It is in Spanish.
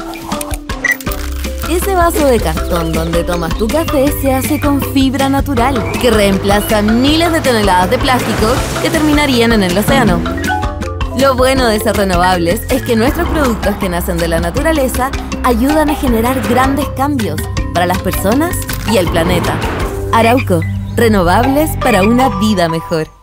Ese vaso de cartón donde tomas tu café se hace con fibra natural, que reemplaza miles de toneladas de plástico que terminarían en el océano. Lo bueno de ser renovables es que nuestros productos que nacen de la naturaleza ayudan a generar grandes cambios para las personas y el planeta. Arauco, renovables para una vida mejor.